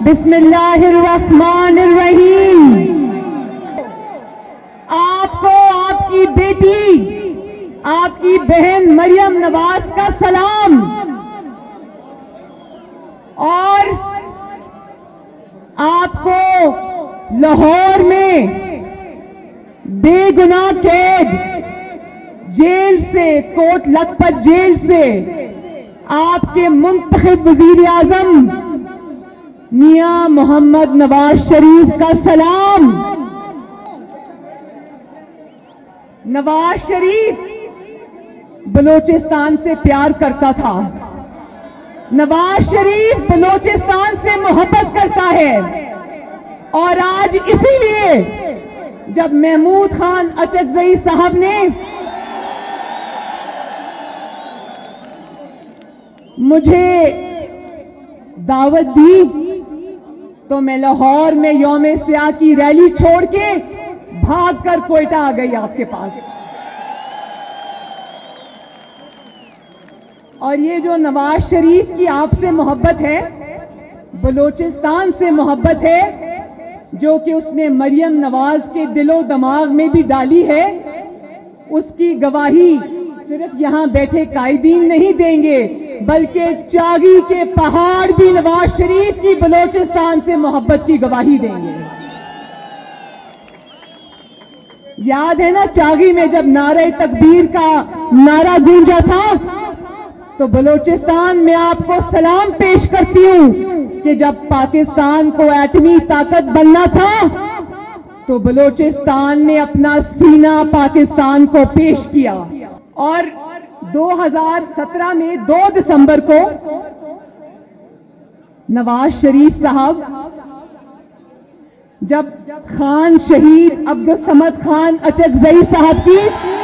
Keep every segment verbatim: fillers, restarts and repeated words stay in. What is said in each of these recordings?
बिस्मिल्लाहिर्रहमानिर्रहीम। आपको आपकी बेटी, आपकी बहन मरियम नवाज का सलाम। और आपको लाहौर में बेगुनाह कैद जेल से, कोट लखपत जेल से आपके मुंतखब वजीर आजम मियां मोहम्मद नवाज शरीफ का सलाम। नवाज शरीफ बलोचिस्तान से प्यार करता था, नवाज शरीफ बलोचिस्तान से मोहब्बत करता है। और आज इसीलिए जब महमूद खान अचकजई साहब ने मुझे दावत दी तो मैं लाहौर में यौम स्याह की रैली छोड़ के भागकर क्वेटा आ गई आपके पास। और ये जो नवाज शरीफ की आपसे मोहब्बत है, बलोचिस्तान से मोहब्बत है, जो कि उसने मरियम नवाज के दिलो दिमाग में भी डाली है, उसकी गवाही सिर्फ यहां बैठे कायदीन नहीं देंगे, बल्कि चागी के पहाड़ भी नवाज शरीफ की बलोचिस्तान से मोहब्बत की गवाही देंगे। याद है ना, चागी में जब नारे तकबीर का नारा गूंजा था, तो बलोचिस्तान में आपको सलाम पेश करती हूं कि जब पाकिस्तान को एटमी ताकत बनना था तो बलोचिस्तान ने अपना सीना पाकिस्तान को पेश किया। और दो हज़ार सत्रह में दो दिसंबर को नवाज शरीफ साहब जब खान शहीद अब्दुल समद खान अचकजई साहब की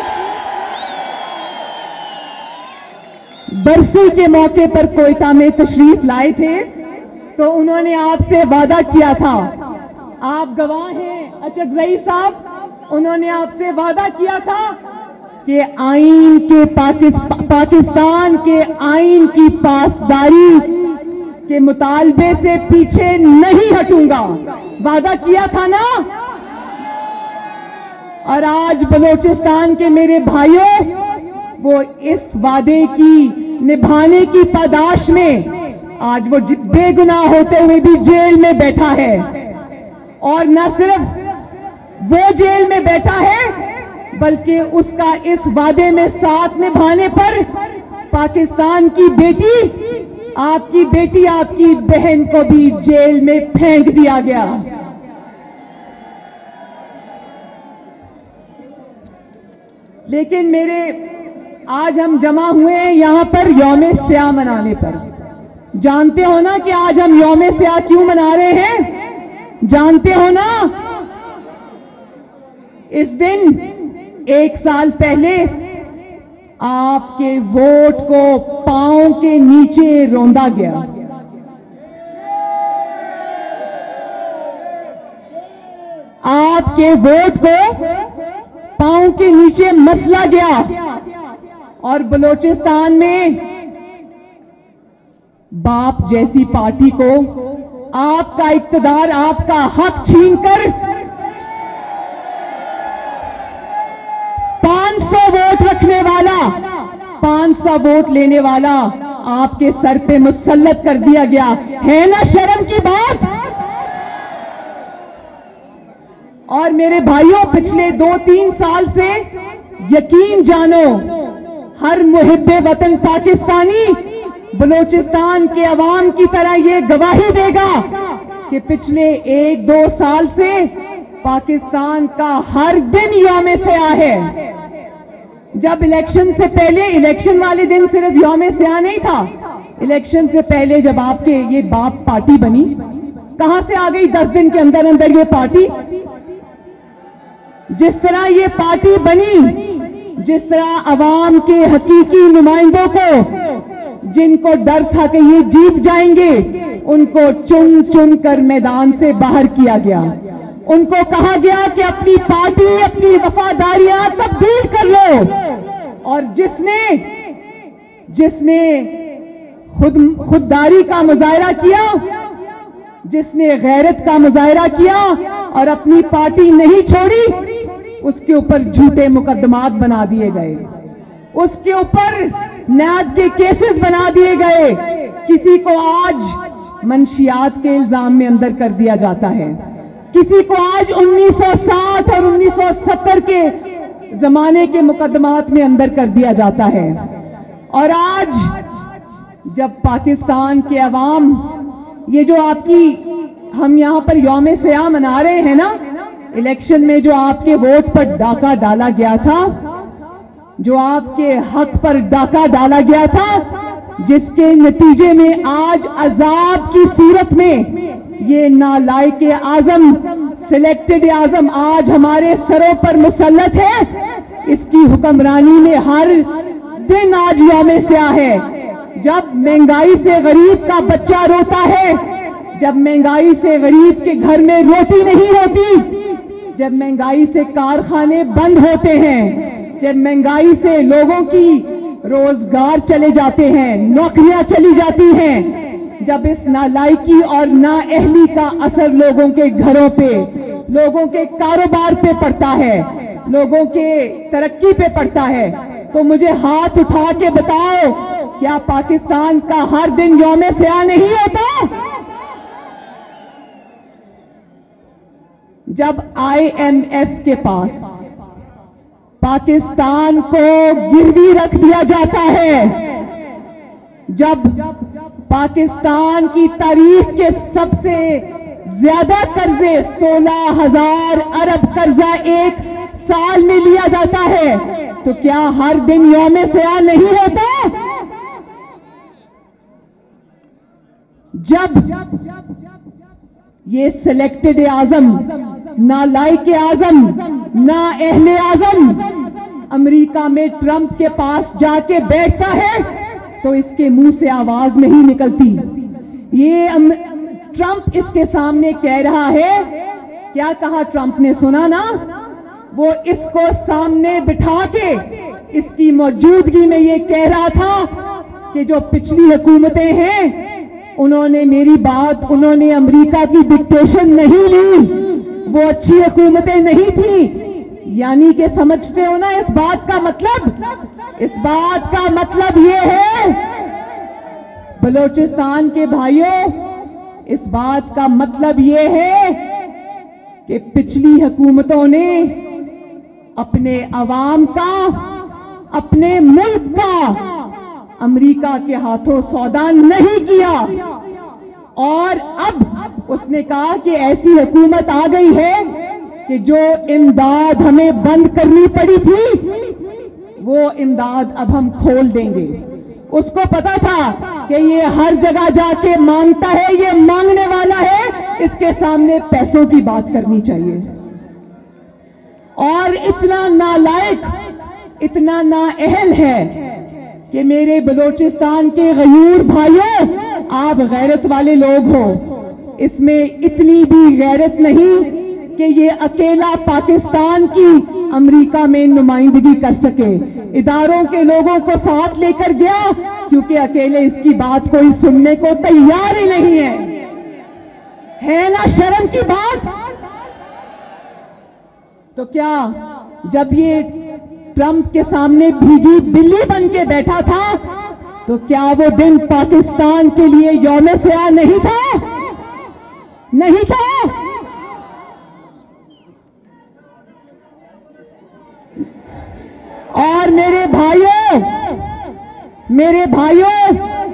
बरसी के मौके पर क्वेटा में तशरीफ लाए थे, तो उन्होंने आपसे वादा किया था, आप गवाह हैं अचकजई साहब, उन्होंने आपसे वादा किया था कि आइन के पाकिस्तान पाकिस्तान के आइन की पासदारी के मुतालबे से पीछे नहीं हटूंगा। वादा किया था ना। और आज बलोचिस्तान के मेरे भाइयों, वो इस वादे की निभाने की पादाश में आज वो बेगुनाह होते हुए भी जेल में बैठा है। और न सिर्फ वो जेल में बैठा है, बल्कि उसका इस वादे में साथ निभाने पर पाकिस्तान की बेटी, आपकी बेटी, आपकी बहन को भी जेल में फेंक दिया गया। लेकिन मेरे आज हम जमा हुए हैं यहां पर यौम स्याह मनाने पर। जानते हो ना कि आज हम यौम स्याह क्यों मना रहे हैं? जानते हो ना, इस दिन एक साल पहले आपके वोट को पांव के नीचे रौंदा गया। आपके वोट को पांव के नीचे मसला गया और बलोचिस्तान में बाप जैसी पार्टी को आपका इक्तदार, आपका हक छीनकर पांच सौ वोट रखने वाला, पांच सौ वोट लेने वाला आपके सर पे मुसल्लत कर दिया गया। है ना शर्म की बात? और मेरे भाइयों, पिछले दो तीन साल से यकीन जानो, हर मुहिब्बे वतन पाकिस्तानी बलोचिस्तान के अवाम की तरह ये गवाही देगा कि पिछले एक दो साल से पाकिस्तान का हर दिन यौम स्याह है। जब इलेक्शन से पहले, इलेक्शन वाले दिन सिर्फ यौम स्याह नहीं था, इलेक्शन से पहले जब आपके ये बाप पार्टी बनी, कहां से आ गई दस दिन के अंदर अंदर ये पार्टी? जिस तरह ये पार्टी बनी, जिस तरह अवाम के हकीकी नुमाइंदों को, जिनको डर था कि ये जीत जाएंगे, उनको चुन चुन कर मैदान से बाहर किया गया। उनको कहा गया कि अपनी पार्टी, अपनी वफादारियां तब्दील कर लो। और जिसने जिसने खुद खुददारी का मुजाहरा किया, جس نے غیرت کا مظاہرہ کیا اور اپنی پارٹی نہیں چھوڑی، اس کے اوپر جھوٹے مقدمات بنا دیے گئے، اس کے اوپر نیب کے کیسز بنا دیے گئے، کسی کو آج منشیات کے الزام میں اندر کر دیا جاتا ہے، کسی کو آج انیس سو ساٹھ اور انیس سو ستر کے زمانے کے مقدمات میں اندر کر دیا جاتا ہے۔ اور آج جب پاکستان کے عوام یہ جو آپ کی ہم یہاں پر یوم سیاہ منا رہے ہیں نا، الیکشن میں جو آپ کے ووٹ پر ڈاکہ ڈالا گیا تھا، جو آپ کے حق پر ڈاکہ ڈالا گیا تھا، جس کے نتیجے میں آج عذاب کی صورت میں یہ نالائق اعظم، سلیکٹڈ اعظم آج ہمارے سروں پر مسلط ہے، اس کی حکمرانی میں ہر دن آج یوم سیاہ ہے۔ جب مہنگائی سے غریب کا بچہ روتا ہے، جب مہنگائی سے غریب کے گھر میں روٹی نہیں ہوتی، جب مہنگائی سے کارخانے بند ہوتے ہیں، جب مہنگائی سے لوگوں کی روزگار چلے جاتے ہیں، نوکریاں چلی جاتی ہیں، جب اس نالائکی اور نااہلی کا اثر لوگوں کے گھروں پہ، لوگوں کے کاروبار پہ پڑتا ہے، لوگوں کے ترقی پہ پڑتا ہے، تو مجھے ہاتھ اٹھا کے بتاؤ، کیا پاکستان کا ہر دن یوم سیاہ نہیں ہوتا؟ جب آئی ایم ایف کے پاس پاکستان کو گروی رکھ دیا جاتا ہے، جب پاکستان کی تاریخ کے سب سے زیادہ قرضے سولہ ہزار ارب قرضہ ایک سال میں لیا جاتا ہے، تو کیا ہر دن یوم سیاہ نہیں ہوتا؟ جب یہ سلیکٹڈ اعظم، نالائق اعظم، نااہل اعظم امریکہ میں ٹرمپ کے پاس جا کے بیٹھتا ہے تو اس کے منہ سے آواز نہیں نکلتی۔ یہ ٹرمپ اس کے سامنے کہہ رہا ہے، کیا کہا ٹرمپ نے، سنا نا؟ وہ اس کو سامنے بٹھا کے اس کی موجودگی میں یہ کہہ رہا تھا کہ جو پچھلی حکومتیں ہیں انہوں نے میری بات، انہوں نے امریکہ کی ڈکٹیشن نہیں لی، وہ اچھی حکومتیں نہیں تھیں۔ یعنی کہ سمجھتے ہو نا اس بات کا مطلب؟ اس بات کا مطلب یہ ہے بلوچستان کے بھائیوں، اس بات کا مطلب یہ ہے کہ پچھلی حکومتوں نے اپنے عوام کا، اپنے ملک کا امریکہ کے ہاتھوں سودا نہیں کیا، اور اب اس نے کہا کہ ایسی حکومت آ گئی ہے کہ جو امداد ہمیں بند کرنی پڑی تھی وہ امداد اب ہم کھول دیں گے۔ اس کو پتا تھا کہ یہ ہر جگہ جا کے مانگتا ہے، یہ مانگنے والا ہے، اس کے سامنے پیسوں کی بات کرنی چاہیے۔ اور اتنا نالائق، اتنا نااہل ہے کہ میرے بلوچستان کے غیور بھائیوں، آپ غیرت والے لوگ ہو، اس میں اتنی بھی غیرت نہیں کہ یہ اکیلا پاکستان کی امریکہ میں نمائندگی کر سکے، اداروں کے لوگوں کو ساتھ لے کر گیا کیونکہ اکیلے اس کی بات کوئی سننے کو تیار ہی نہیں ہے۔ ہے نا شرم کی بات؟ تو کیا جب یہ ٹرمپ کے سامنے بھیگی بلی بن کے بیٹھا تھا تو کیا وہ دن پاکستان کے لیے یوم سیاہ نہیں تھا؟ نہیں تھا؟ اور میرے بھائیوں، میرے بھائیوں،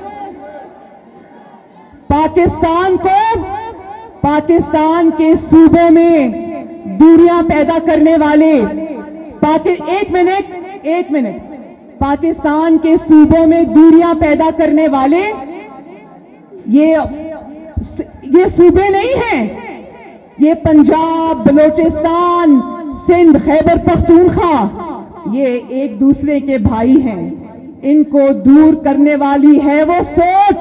پاکستان کو، پاکستان کے صوبوں میں دوریاں پیدا کرنے والے، ایک منٹ ایک منٹ پاکستان کے صوبوں میں دوریاں پیدا کرنے والے یہ یہ صوبے نہیں ہیں، یہ پنجاب، بلوچستان، سندھ، خیبر پختونخوا، یہ ایک دوسرے کے بھائی ہیں۔ ان کو دور کرنے والی ہے وہ سوچ،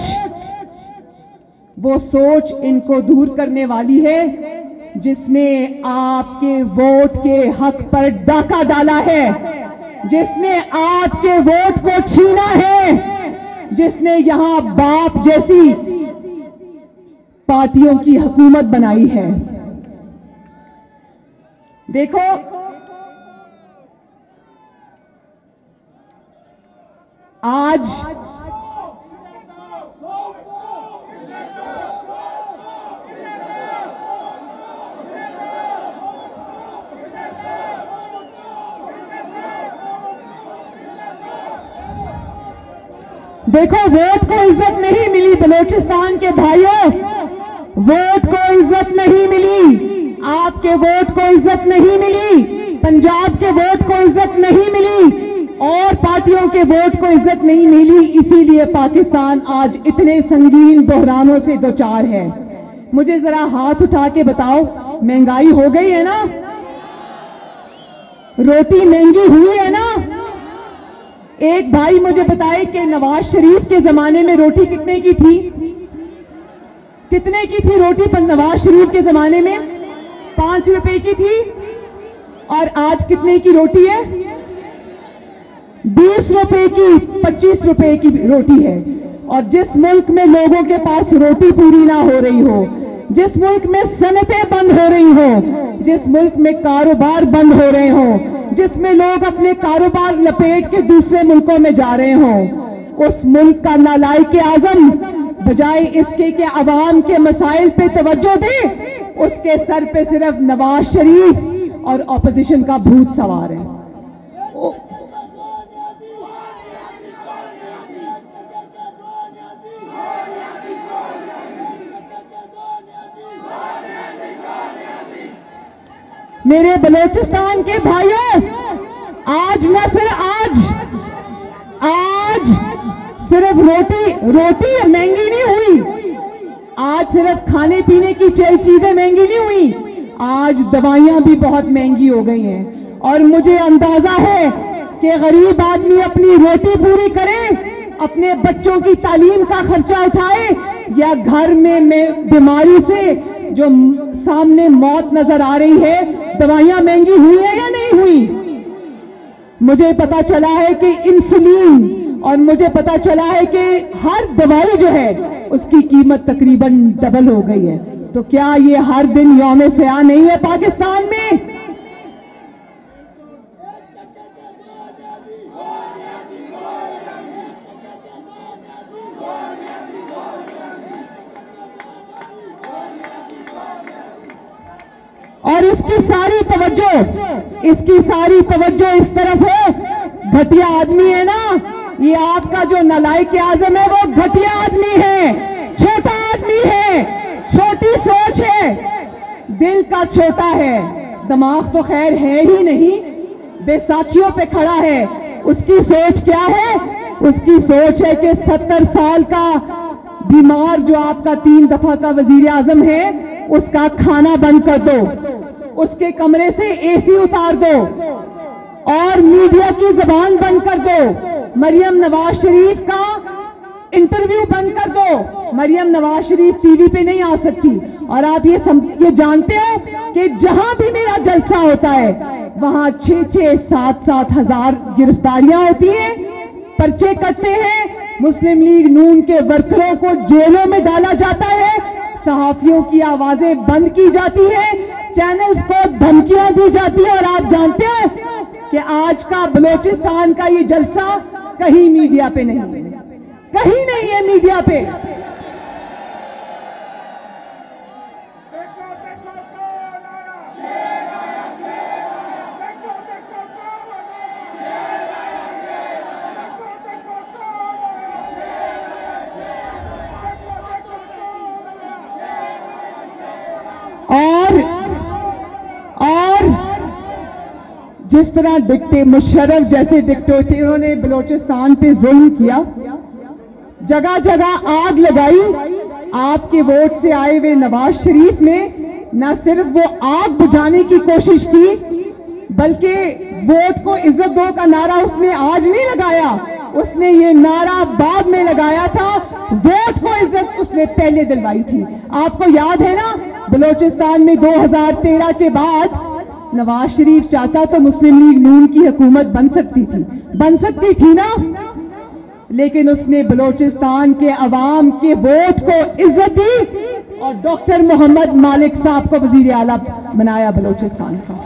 وہ سوچ ان کو دور کرنے والی ہے جس نے آپ کے ووٹ کے حق پر ڈاکہ ڈالا ہے، جس نے آپ کے ووٹ کو چھینا ہے، جس نے یہاں باپ جیسی पार्टियों की हुकूमत बनाई है। देखो, आज देखो, वोट को इज्जत नहीं मिली बलूचिस्तान के भाइयों, वोट को इज्जत नहीं मिली, आपके वोट को इज्जत नहीं मिली, पंजाब के वोट को इज्जत नहीं मिली और पार्टियों के वोट को इज्जत नहीं मिली। इसीलिए पाकिस्तान आज इतने संगीन बहरानों से दो चार है। मुझे जरा हाथ उठा के बताओ, महंगाई हो गई है ना? रोटी महंगी हुई है ना? एक भाई मुझे बताए कि नवाज शरीफ के जमाने में रोटी कितने की थी? कितने की थी रोटी पर नवाज शरीफ के जमाने में? पांच रुपए की थी। और आज कितने की रोटी है? बीस रुपए की, पच्चीस रुपए की रोटी है। और जिस मुल्क में लोगों के पास रोटी पूरी ना हो रही हो, जिस मुल्क में सनतें बंद हो रही हो, जिस मुल्क में कारोबार बंद हो रहे हो, जिसमें लोग अपने कारोबार लपेट के दूसरे मुल्कों में जा रहे हो, उस मुल्क का नालायक आजम बजाय इसके कि अवाम के मसाइल पे तवज्जो दे, उसके सर पे सिर्फ नवाज शरीफ और ऑपोजिशन का भूत सवार है। मेरे बलूचिस्तान के भाइयों, आज न सिर्फ आज आज सिर्फ रोटी रोटी महंगी नहीं हुई, आज सिर्फ खाने पीने की चीजें महंगी नहीं हुई, आज दवाइयां भी बहुत महंगी हो गई हैं। और मुझे अंदाजा है कि गरीब आदमी अपनी रोटी पूरी करे, अपने बच्चों की तालीम का खर्चा उठाए, या घर में बीमारी से जो सामने मौत नजर आ रही है, दवाइयां महंगी हुई है या नहीं हुई? मुझे पता चला है कि इंसुलिन, और मुझे पता चला है कि हर दवाई जो है उसकी कीमत तकरीबन डबल हो गई है। तो क्या ये हर दिन यौम सया नहीं है पाकिस्तान में? और इसकी सारी तवज्जो इसकी सारी तवज्जो इस तरफ है, घटिया आदमी है ना, ये आपका जो नालायक आजम है वो घटिया आदमी है, छोटा आदमी है, छोटी सोच है, दिल का छोटा है, दिमाग तो खैर है ही नहीं, बैसाखियों पे खड़ा है। उसकी सोच क्या है? उसकी सोच है कि सत्तर साल का बीमार जो आपका तीन दफा का वजीर आजम है, उसका खाना बंद कर दो, उसके कमरे से एसी उतार दो और मीडिया की जबान बंद कर दो, मरियम नवाज शरीफ का इंटरव्यू बंद कर दो। मरियम नवाज शरीफ टीवी पे नहीं आ सकती। और आप ये सम, ये जानते हो कि जहां भी मेरा जलसा होता है वहां छह छह सात सात हजार गिरफ्तारियां होती हैं, पर्चे कटते हैं, मुस्लिम लीग नून के वर्करों को जेलों में डाला जाता है, सहाफियों की आवाजें बंद की जाती है, चैनल्स को धमकियां दी जाती है। और आप जानते हो कि आज का बलूचिस्तान का ये जलसा कहीं मीडिया पे नहीं है, कहीं नहीं है मीडिया पे। और और जिस तरह डिक्टे मुशर्रफ जैसे डिक्टेटरों ने बलूचिस्तान पे जुल्म किया, जगह जगह आग लगाई, आपके वोट से आए हुए नवाज शरीफ ने न सिर्फ वो आग बुझाने की कोशिश की, बल्कि वोट को इज्जत दो का नारा उसने आज नहीं लगाया, उसने ये नारा बाद में लगाया था। वोट को इज्जत उसने पहले दिलवाई थी। आपको याद है ना, बलूचिस्तान में दो हज़ार तेरह के बाद नवाज शरीफ चाहता तो मुस्लिम लीग नून की हुकूमत बन सकती थी, बन सकती थी ना, लेकिन उसने बलूचिस्तान के अवाम के वोट को इज्जत दी اور ڈاکٹر محمد مالک صاحب کو وزیر اعلیٰ بنایا بلوچستان کا.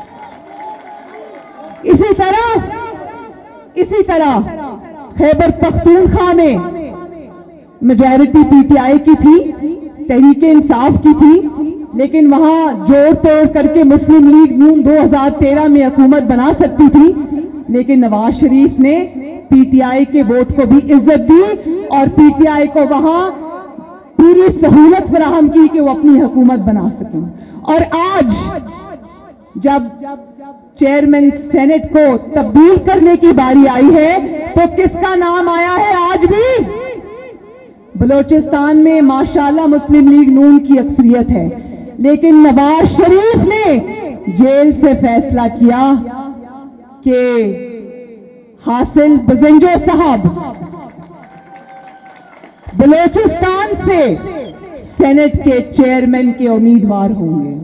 اسی طرح اسی طرح خیبر پختونخوا میں میجورٹی پی ٹی آئی کی تھی, تحریک انصاف کی تھی, لیکن وہاں جوڑ توڑ کر کے مسلم لیگ نون دو ہزار تیرہ میں حکومت بنا سکتی تھی, لیکن نواز شریف نے پی ٹی آئی کے ووٹ کو بھی عزت دی اور پی ٹی آئی کو وہاں پوری سہولت فراہم کی کہ وہ اپنی حکومت بنا سکیں. اور آج جب چیئرمین سینٹ کو تبدیل کرنے کی باری آئی ہے تو کس کا نام آیا ہے؟ آج بھی بلوچستان میں ماشاءاللہ مسلم لیگ نون کی اکثریت ہے, لیکن نواز شریف نے جیل سے فیصلہ کیا کہ حاصل بزنجو صاحب بلوچستان سے سینٹ کے چیئرمین کے امیدوار ہوں گے.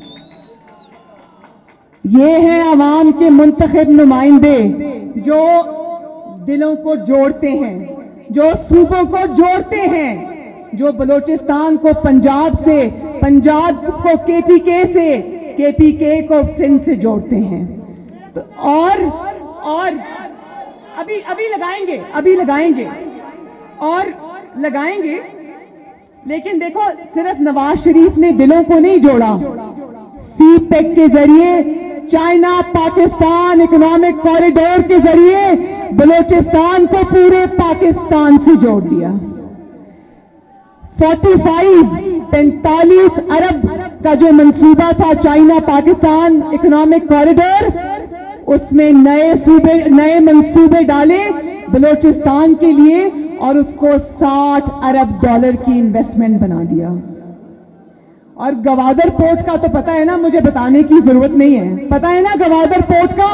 یہ ہیں عوام کے منتخب نمائندے جو دلوں کو جوڑتے ہیں, جو صوبوں کو جوڑتے ہیں, جو بلوچستان کو پنجاب سے, پنجاب کو کے پی کے سے, کے پی کے کو سندھ سے جوڑتے ہیں. تو اور اور ابھی ابھی لگائیں گے ابھی لگائیں گے اور لگائیں گے لیکن دیکھو صرف نواز شریف نے دلوں کو نہیں جوڑا, سی پیک کے ذریعے چائنا پاکستان اکنامک کوریڈور کے ذریعے بلوچستان کو پورے پاکستان سے جوڑ دیا. فورٹی فائیو پینتالیس ارب کا جو منصوبہ تھا چائنا پاکستان اکنامک کوریڈور, اس میں نئے صوبے نئے منصوبے ڈالے بلوچستان کے لیے اور اس کو ساٹھ ارب ڈالر کی انویسٹمنٹ بنا دیا. اور گوادر پورٹ کا تو پتہ ہے نا, مجھے بتانے کی ضرورت نہیں ہے, پتہ ہے نا گوادر پورٹ کا.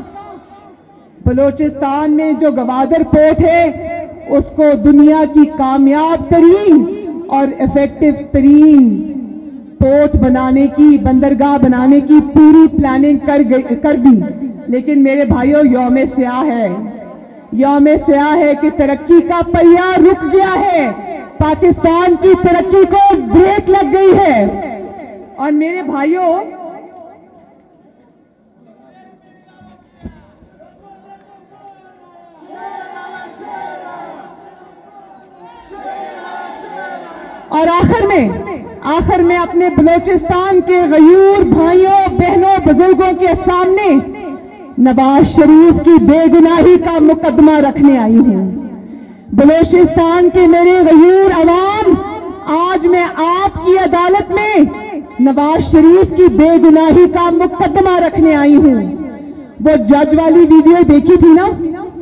بلوچستان میں جو گوادر پورٹ ہے اس کو دنیا کی کامیاب ترین اور ایفیکٹو ترین پورٹ بنانے کی, بندرگاہ بنانے کی پوری پلاننگ کر گئی کر دی. لیکن میرے بھائیوں یوم سیاہ ہے, یوم سیاہ ہے کہ ترقی کا پہیہ رک گیا ہے, پاکستان کی ترقی کو بریک لگ گئی ہے. اور میرے بھائیوں اور آخر میں آخر میں اپنے بلوچستان کے غیور بھائیوں بہنوں بزرگوں کے سامنے نواز شریف کی بے گناہی کا مقدمہ رکھنے آئی ہوں. بلوچستان کے میرے غیور عوام, آج میں آپ کی عدالت میں نواز شریف کی بے گناہی کا مقدمہ رکھنے آئی ہوں. وہ جج والی ویڈیو دیکھی تھی نا,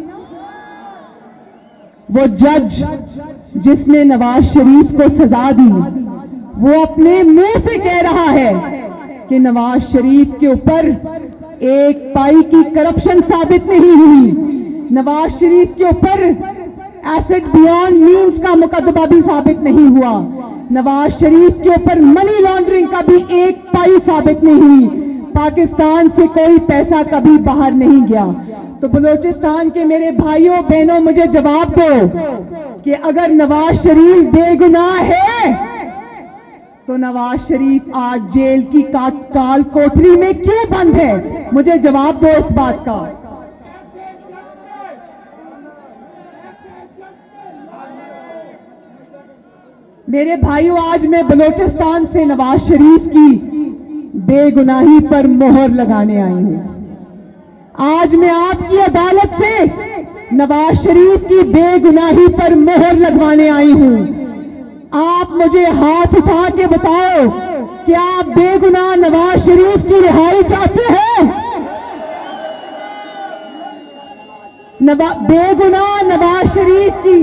وہ جج جس نے نواز شریف کو سزا دی وہ اپنے منہ سے کہہ رہا ہے کہ نواز شریف کے اوپر ایک پائی کی کرپشن ثابت نہیں ہوئی, نواز شریف کے اوپر ایسٹ بیانڈ مینز کا مقدمہ بھی ثابت نہیں ہوا, نواز شریف کے اوپر منی لانڈرنگ کا بھی ایک پائی ثابت نہیں ہوئی, پاکستان سے کوئی پیسہ کبھی باہر نہیں گیا. تو بلوچستان کے میرے بھائیوں بہنوں مجھے جواب دو کہ اگر نواز شریف بے گناہ ہے تو نواز شریف آج جیل کی کال کوٹری میں کیوں بند ہے؟ مجھے جواب دو اس بات کا. میرے بھائیوں آج میں بلوچستان سے نواز شریف کی بے گناہی پر مہر لگانے آئی ہوں. آج میں آپ کی عدالت سے نواز شریف کی بے گناہی پر مہر لگوانے آئی ہوں. آپ مجھے ہاتھ اٹھا کے بتاؤ کیا آپ بے گناہ نواز شریف کی رہائی چاہتے ہیں؟ بے گناہ نواز شریف کی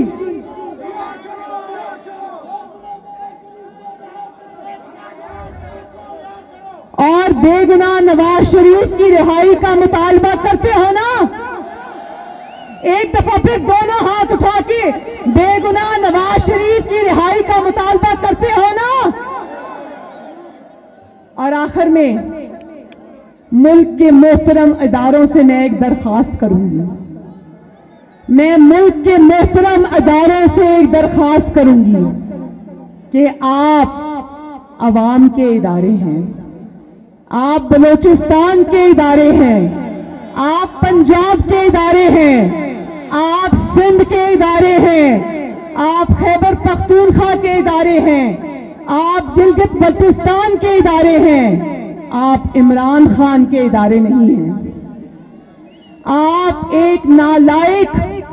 اور بے گناہ نواز شریف کی رہائی کا مطالبہ کرتے ہو نا؟ ایک دفعہ پھر دونوں ہاتھ اٹھا کے بے گناہ نواز شریف کی رہائی کا مطالبہ کرتے ہو نا؟ اور آخر میں ملک کے محترم اداروں سے میں ایک درخواست کروں گی, میں ملک کے محترم اداروں سے ایک درخواست کروں گی کہ آپ अवाम के इदारे हैं, आप बलूचिस्तान के इदारे हैं, आप पंजाब के इदारे हैं, आप सिंध के इदारे हैं, आप खैबर पख्तूनख्वा के इदारे हैं, आप गिलगित बल्तिस्तान के इदारे हैं, आप इमरान खान के इदारे नहीं हैं। आप एक नालायक,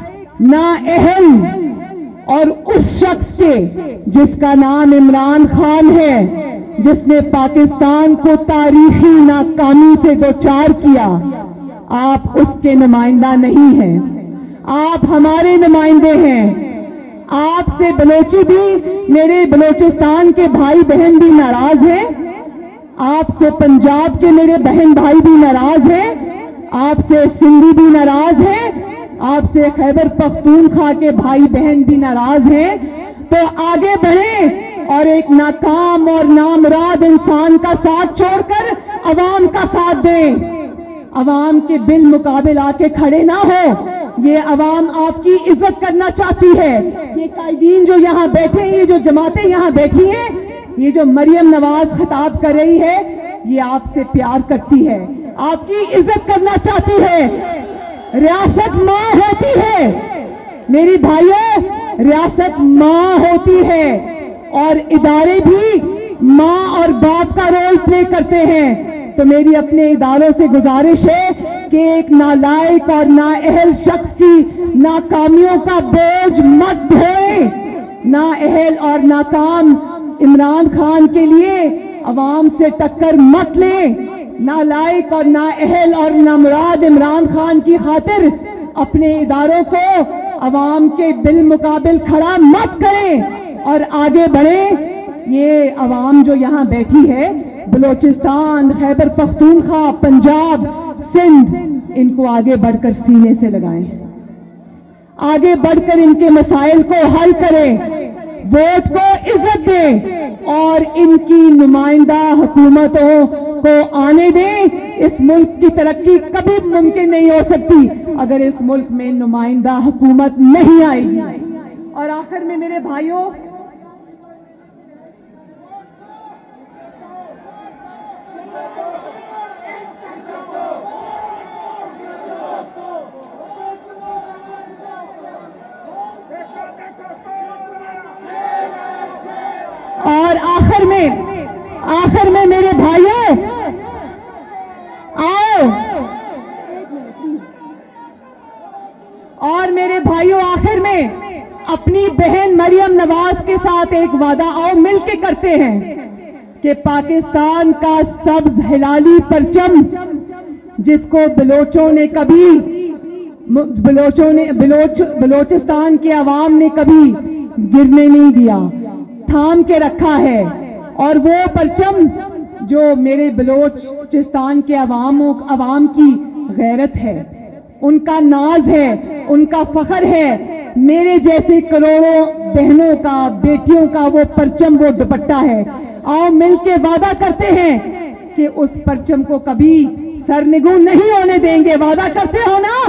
नाअहल और उस शख्स के जिसका नाम इमरान खान है, जिसने पाकिस्तान को तारीखी नाकामी से दो चार किया, आप उसके नुमाइंदा नहीं हैं, आप हमारे नुमाइंदे हैं। आपसे बलोची भी, मेरे बलोचिस्तान के भाई बहन भी नाराज हैं, आपसे पंजाब के मेरे बहन भाई भी नाराज हैं, आपसे सिंधी भी नाराज हैं, आपसे खैबर पख्तूनख्वा के भाई बहन भी नाराज हैं। तो आगे बढ़ें और एक नाकाम और नामुराद इंसान का साथ छोड़कर अवाम का साथ दें। अवाम के बिल मुकाबिल आके खड़े ना हो। ये अवाम आपकी इज्जत करना चाहती है। ये कायदीन जो यहाँ बैठे हैं, ये जो जमातें यहाँ बैठी हैं, ये जो मरियम नवाज खिताब कर रही है, ये आपसे प्यार करती है, आपकी इज्जत करना चाहती है। रियासत माँ होती है मेरी भाइयों, रियासत माँ होती है और इदारे भी माँ और बाप का रोल प्ले करते हैं। तो मेरी अपने इदारों से गुजारिश है कि एक नालायक और नाअहल शख्स की नाकामियों का बोझ मत ढोएं। नाअहल और नाकाम इमरान खान के लिए अवाम से टक्कर मत लें। नालायक और नाअहल और नामुराद इमरान खान की खातिर अपने इदारों को अवाम के बिल मुकाबिल खड़ा मत करें और आगे बढ़ें। ये अवाम जो यहाँ बैठी है, बलूचिस्तान, खैबर पख्तूनख्वा, पंजाब, सिंध, इनको आगे बढ़कर सीने से लगाएं, आगे बढ़कर इनके मसाइल को हल करें, वोट को इज्जत दें और इनकी नुमाइंदा हुकूमतों को आने दें। इस मुल्क की तरक्की कभी मुमकिन नहीं हो सकती अगर इस मुल्क में नुमाइंदा हुकूमत नहीं आएगी। और आखिर में मेरे भाइयों, और आखिर में आखिर में मेरे भाइयों, आओ और मेरे भाइयों आखिर में अपनी बहन मरियम नवाज के साथ एक वादा आओ मिलके करते हैं कि पाकिस्तान का सब्ज हिलाली परचम, जिसको बलोचों ने कभी बलोचों ने बलोच बलोचिस्तान के अवाम ने कभी गिरने नहीं दिया, थाम के रखा है। और वो परचम जो मेरे बलोचिस्तान के अवामों अवाम की गैरत है, उनका नाज है, उनका फख्र है, मेरे जैसे करोड़ों बहनों का, बेटियों का वो परचम, वो दुपट्टा है। आओ मिलके वादा करते हैं कि उस परचम को कभी सरनिगू नहीं होने देंगे। वादा करते हो ना?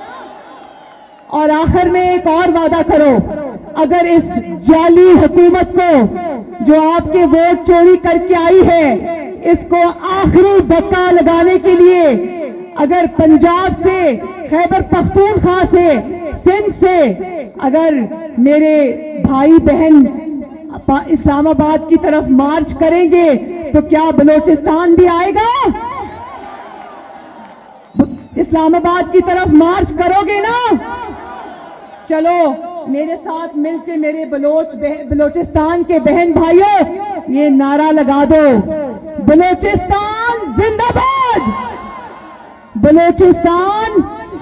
और आखिर में एक और वादा करो, अगर इस जाली हुकूमत को जो आपके वोट चोरी करके आई है, इसको आखिरी धक्का लगाने के लिए अगर पंजाब से, खैबर पख्तूनख्वा से, सिंध से अगर मेरे भाई बहन इस्लामाबाद की तरफ मार्च करेंगे, तो क्या बलूचिस्तान भी आएगा? इस्लामाबाद की तरफ मार्च करोगे ना? चलो मेरे साथ मिलके मेरे बलोच बलूचिस्तान के बहन भाइयों ये नारा लगा दो, बलूचिस्तान जिंदाबाद, बलूचिस्तान,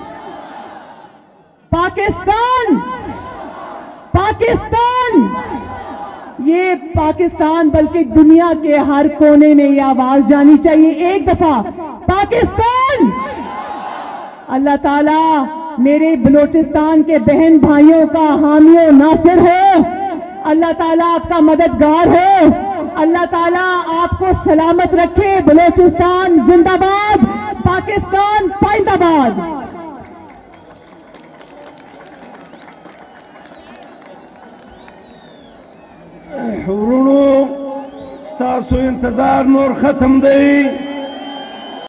पाकिस्तान, पाकिस्तान। ये पाकिस्तान बल्कि दुनिया के हर कोने में ये आवाज जानी चाहिए एक दफा, पाकिस्तान। अल्लाह ताला मेरे बलूचिस्तान के बहन भाइयों का हामी और नासिर हो, अल्लाह ताला आपका मददगार हो, अल्लाह ताला आपको सलामत रखे। बलूचिस्तान जिंदाबाद, पाकिस्तान पाइंदाबाद। वरुणो سو انتظار نور ختم دے